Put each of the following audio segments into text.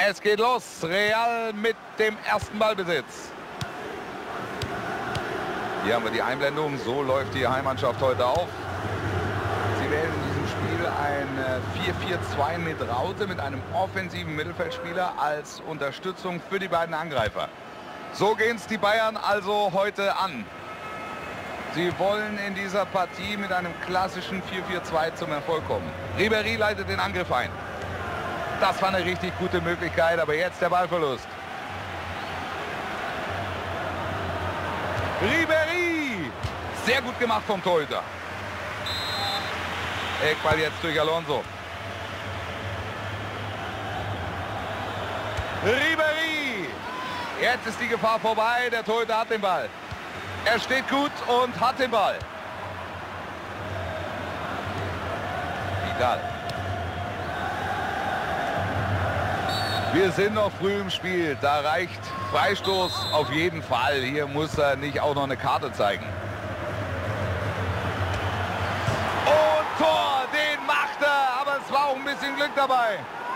Es geht los. Real mit dem ersten Ballbesitz. Hier haben wir die Einblendung. So läuft die Heimmannschaft heute auf. Sie wählen in diesem Spiel ein 4-4-2 mit Raute, mit einem offensiven Mittelfeldspieler als Unterstützung für die beiden Angreifer. So gehen es die Bayern also heute an. Sie wollen in dieser Partie mit einem klassischen 4-4-2 zum Erfolg kommen. Ribéry leitet den Angriff ein. Das war eine richtig gute Möglichkeit, aber jetzt der Ballverlust. Ribéry! Sehr gut gemacht vom Torhüter. Eckball jetzt durch Alonso. Ribéry! Jetzt ist die Gefahr vorbei, der Torhüter hat den Ball. Er steht gut und hat den Ball. Vidal. Wir sind noch früh im Spiel. Da reicht Freistoß auf jeden Fall. Hier muss er nicht auch noch eine Karte zeigen. Und Tor, den macht er. Aber es war auch ein bisschen Glück dabei.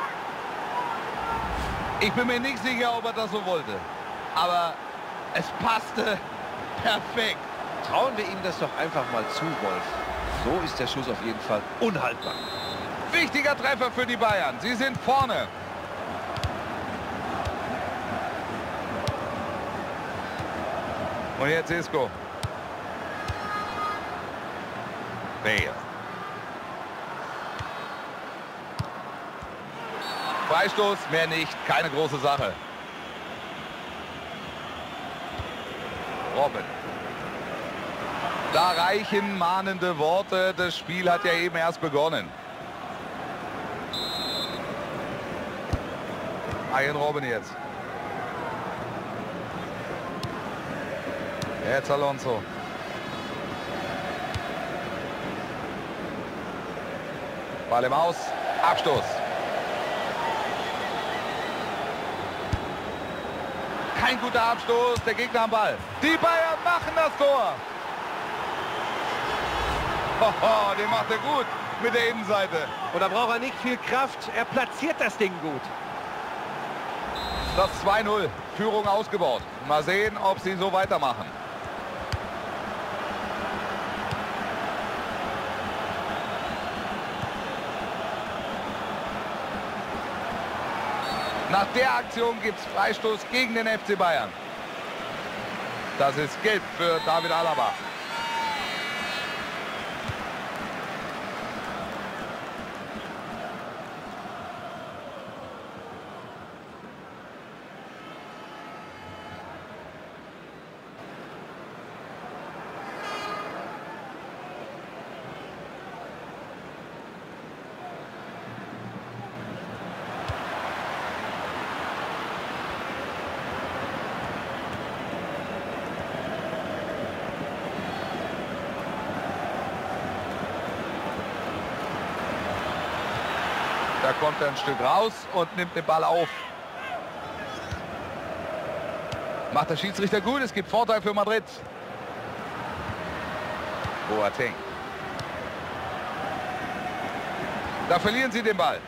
Ich bin mir nicht sicher, ob er das so wollte. Aber es passte perfekt. Trauen wir ihm das doch einfach mal zu, Wolf. So ist der Schuss auf jeden Fall unhaltbar. Wichtiger Treffer für die Bayern. Sie sind vorne. Und jetzt Isco. Bale. Freistoß, mehr nicht. Keine große Sache. Robben. Da reichen mahnende Worte. Das Spiel hat ja eben erst begonnen. Arjen Robben jetzt. Jetzt Alonso. Ball im Aus. Abstoß. Kein guter Abstoß. Der Gegner am Ball. Die Bayern machen das Tor. Hoho, den macht er gut mit der Innenseite. Und da braucht er nicht viel Kraft. Er platziert das Ding gut. Das 2-0. Führung ausgebaut. Mal sehen, ob sie so weitermachen. Nach der Aktion gibt es Freistoß gegen den FC Bayern. Das ist gelb für David Alaba. Da kommt er ein Stück raus und nimmt den Ball auf. Macht der Schiedsrichter gut, es gibt Vorteil für Madrid. Boateng. Da verlieren sie den Ball.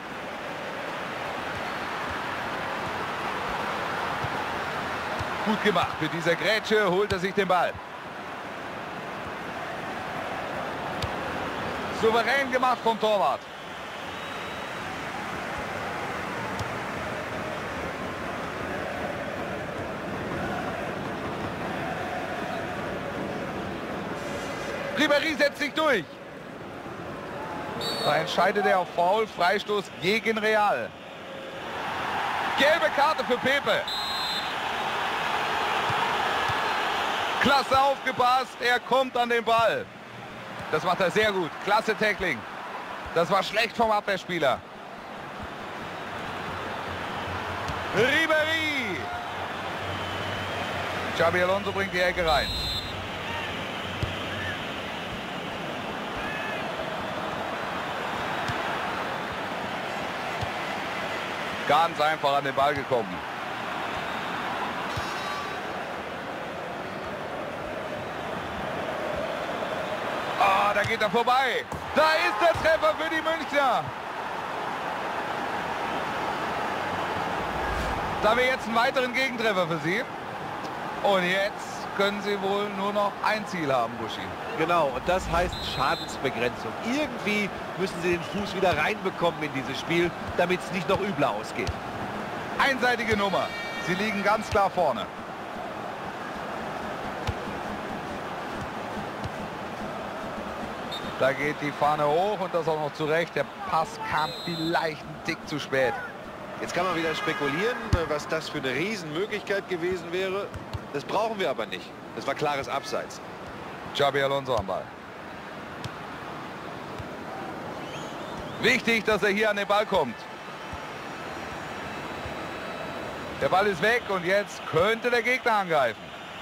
Gut gemacht. Mit dieser Grätsche holt er sich den Ball. Souverän gemacht vom Torwart. Ribéry setzt sich durch. Da entscheidet er auf Foul. Freistoß gegen Real. Gelbe Karte für Pepe. Klasse aufgepasst. Er kommt an den Ball. Das macht er sehr gut. Klasse Tackling. Das war schlecht vom Abwehrspieler. Ribéry. Xabi Alonso bringt die Ecke rein. Ganz einfach an den Ball gekommen. Ah, da geht er vorbei. Da ist der Treffer für die Münchner. Da haben wir jetzt einen weiteren Gegentreffer für Sie. Und jetzt können Sie wohl nur noch ein Ziel haben, Buschi. Genau, und das heißt Schadensbegrenzung. Irgendwie müssen Sie den Fuß wieder reinbekommen in dieses Spiel, damit es nicht noch übler ausgeht. Einseitige Nummer. Sie liegen ganz klar vorne. Da geht die Fahne hoch und das auch noch zurecht. Der Pass kam vielleicht ein Tick zu spät. Jetzt kann man wieder spekulieren, was das für eine Riesenmöglichkeit gewesen wäre. Das brauchen wir aber nicht. Das war klares Abseits. Xabi Alonso am Ball. Wichtig, dass er hier an den Ball kommt. Der Ball ist weg und jetzt könnte der Gegner angreifen.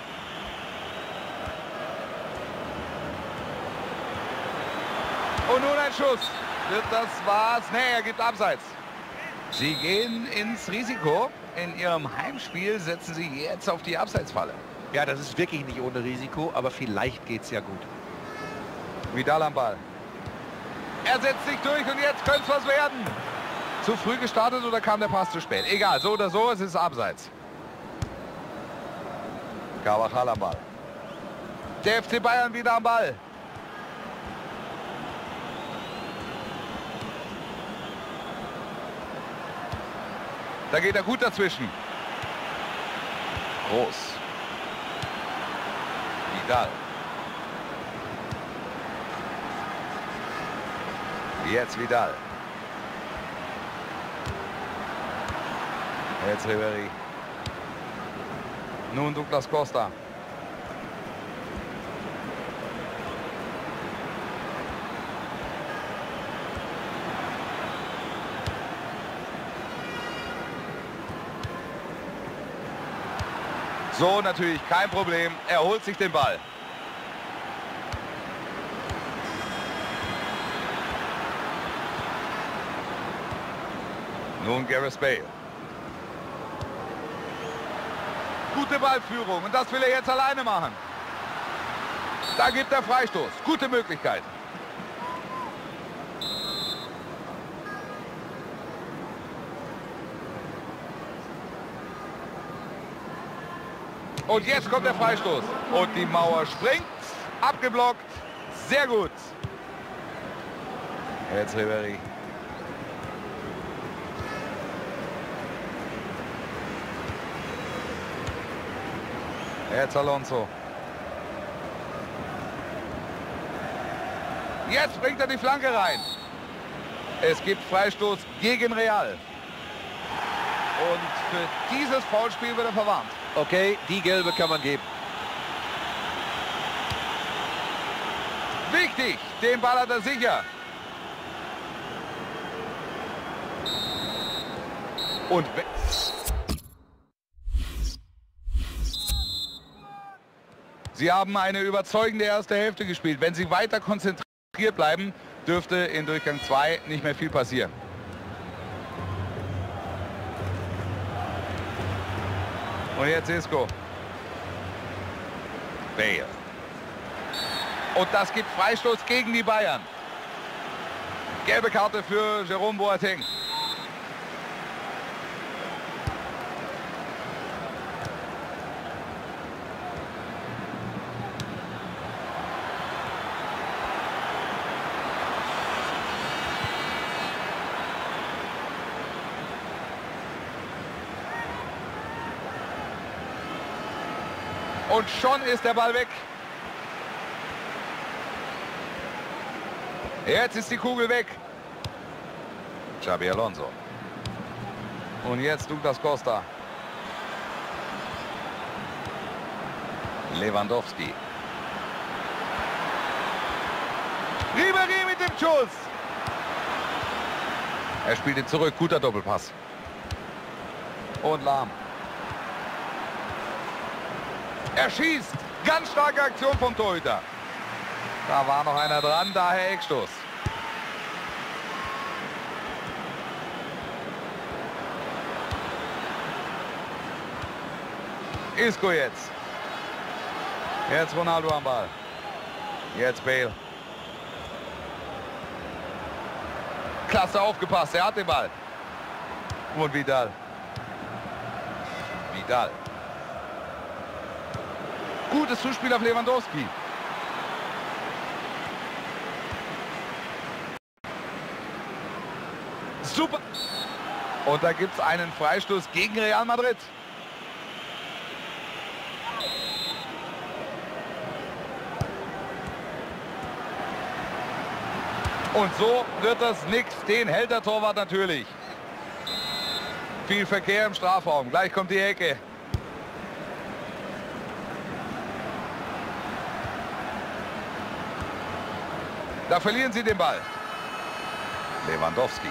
Und nun ein Schuss. Das war's. Nee, er gibt Abseits. Sie gehen ins Risiko. In ihrem Heimspiel setzen sie jetzt auf die Abseitsfalle. Ja, das ist wirklich nicht ohne Risiko, aber vielleicht geht's ja gut. Vidal am Ball. Er setzt sich durch und jetzt könnte es was werden. Zu früh gestartet oder kam der Pass zu spät? Egal, so oder so, es ist Abseits. Carvajal am Ball. Der FC Bayern wieder am Ball. Da geht er gut dazwischen. Groß. Vidal. Jetzt Vidal. Jetzt Ribéry. Nun Douglas Costa. So, natürlich kein Problem. Er holt sich den Ball. Nun Gareth Bale. Gute Ballführung und das will er jetzt alleine machen. Da gibt er Freistoß. Gute Möglichkeit. Und jetzt kommt der Freistoß. Und die Mauer springt. Abgeblockt. Sehr gut. Jetzt Ribéry. Jetzt Alonso. Jetzt bringt er die Flanke rein. Es gibt Freistoß gegen Real. Und für dieses Foulspiel wird er verwarnt. Okay, die gelbe kann man geben. Wichtig, den Ball hat er sicher. Und Sie haben eine überzeugende erste Hälfte gespielt. Wenn Sie weiter konzentriert bleiben, dürfte in Durchgang 2 nicht mehr viel passieren. Und jetzt Isco. Bale. Und das gibt Freistoß gegen die Bayern. Gelbe Karte für Jerome Boateng. Und schon ist der Ball weg. Jetzt ist die Kugel weg. Xabi Alonso. Und jetzt Douglas Costa. Lewandowski. Ribéry mit dem Schuss. Er spielt ihn zurück. Guter Doppelpass. Und Lahm. Er schießt. Ganz starke Aktion vom Torhüter. Da war noch einer dran, daher Eckstoß. Isco jetzt. Jetzt Ronaldo am Ball. Jetzt Bale. Klasse aufgepasst, er hat den Ball. Und Vidal. Vidal. Gutes Zuspiel auf Lewandowski. Super. Und da gibt es einen Freistoß gegen Real Madrid. Und so wird das nix. Den hält der Torwart natürlich. Viel Verkehr im Strafraum. Gleich kommt die Ecke. Da verlieren sie den Ball. Lewandowski.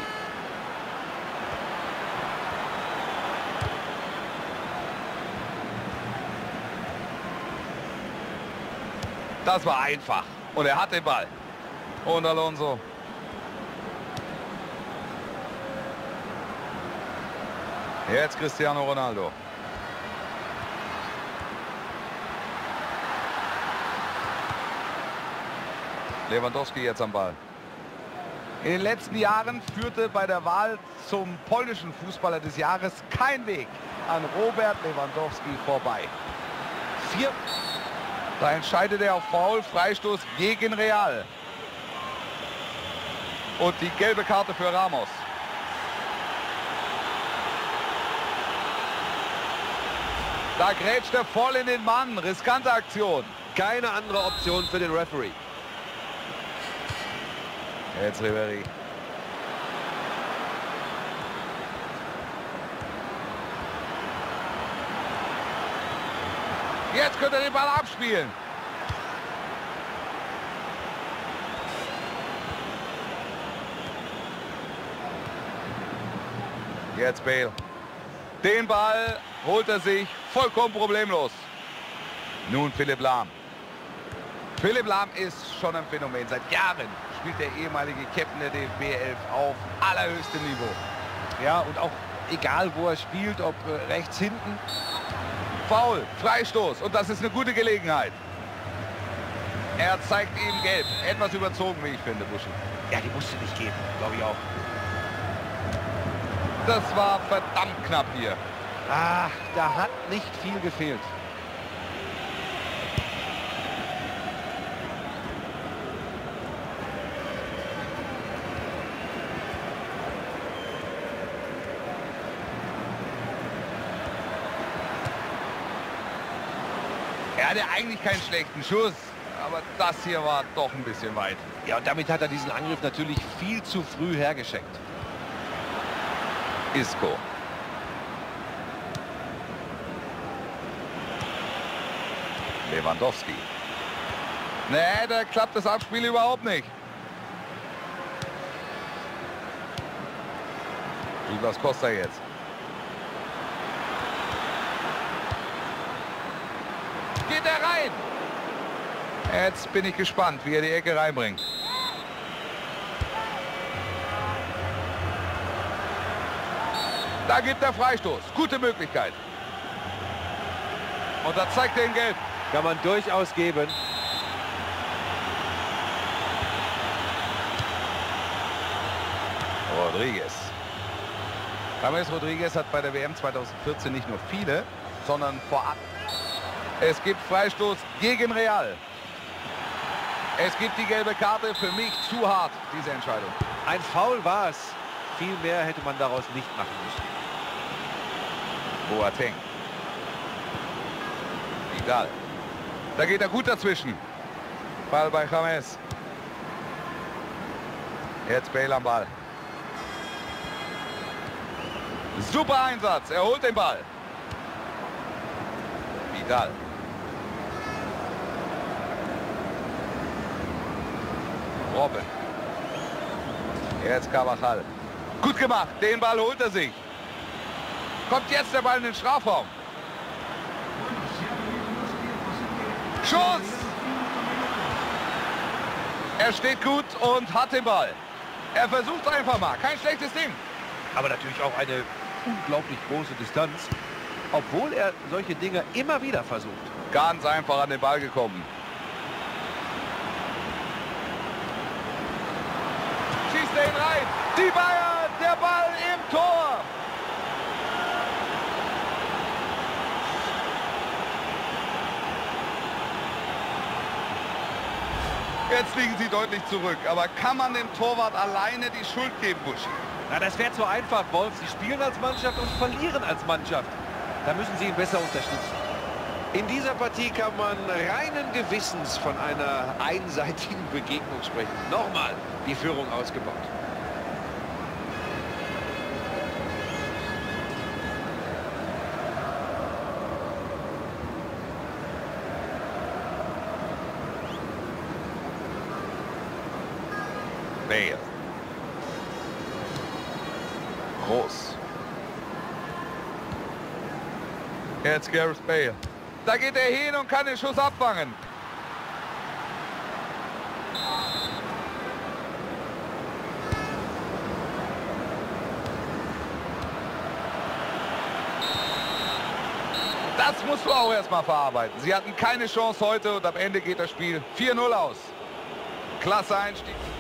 Das war einfach. Und er hat den Ball. Und Alonso. Jetzt Cristiano Ronaldo. Lewandowski jetzt am Ball. In den letzten Jahren führte bei der Wahl zum polnischen Fußballer des Jahres kein Weg an Robert Lewandowski vorbei. 4. Da entscheidet er auf Foul, Freistoß gegen Real. Und die gelbe Karte für Ramos. Da grätscht er voll in den Mann. Riskante Aktion. Keine andere Option für den Referee. Jetzt Ribéry. Jetzt könnte er den Ball abspielen. Jetzt Bale. Den Ball holt er sich vollkommen problemlos. Nun Philipp Lahm. Philipp Lahm ist schon ein Phänomen. Seit Jahren spielt der ehemalige Captain der DFB 11 auf allerhöchstem Niveau. Ja, und auch egal, wo er spielt, ob rechts hinten. Foul, Freistoß und das ist eine gute Gelegenheit. Er zeigt ihm gelb. Etwas überzogen, wie ich finde, Buschi. Ja, die musste nicht geben, glaube ich auch. Das war verdammt knapp hier. Ah, da hat nicht viel gefehlt. Er hatte eigentlich keinen schlechten Schuss, aber das hier war doch ein bisschen weit. Ja, und damit hat er diesen Angriff natürlich viel zu früh hergeschenkt. Isco. Lewandowski. Nee, da klappt das Abspiel überhaupt nicht. Douglas Costa jetzt. Geht er rein? Jetzt bin ich gespannt, wie er die Ecke reinbringt. Da gibt er Freistoß. Gute Möglichkeit. Und da zeigt er ihn gelb. Kann man durchaus geben. Rodriguez. James Rodriguez hat bei der WM 2014 nicht nur viele, sondern vorab. Es gibt Freistoß gegen Real. Es gibt die gelbe Karte. Für mich zu hart, diese Entscheidung. Ein Foul war es. Viel mehr hätte man daraus nicht machen müssen. Boateng. Vidal. Da geht er gut dazwischen. Ball bei James. Jetzt Bale am Ball. Super Einsatz. Er holt den Ball. Vidal. Robben. Jetzt Carvajal. Gut gemacht. Den Ball holt er sich. Kommt jetzt der Ball in den Strafraum. Schuss! Er steht gut und hat den Ball. Er versucht einfach mal. Kein schlechtes Ding. Aber natürlich auch eine unglaublich große Distanz, obwohl er solche Dinge immer wieder versucht. Ganz einfach an den Ball gekommen. Schießt er ihn rein. Die Bayern, der Ball im Tor. Jetzt liegen sie deutlich zurück. Aber kann man dem Torwart alleine die Schuld geben, Buschi? Na, das wäre zu einfach, Wolf. Sie spielen als Mannschaft und verlieren als Mannschaft. Da müssen Sie ihn besser unterstützen. In dieser Partie kann man reinen Gewissens von einer einseitigen Begegnung sprechen. Nochmal die Führung ausgebaut. Bale. Groß. Jetzt Gareth Bale. Da geht er hin und kann den Schuss abfangen. Das musst du auch erstmal verarbeiten. Sie hatten keine Chance heute und am Ende geht das Spiel 4-0 aus. Klasse Einstieg.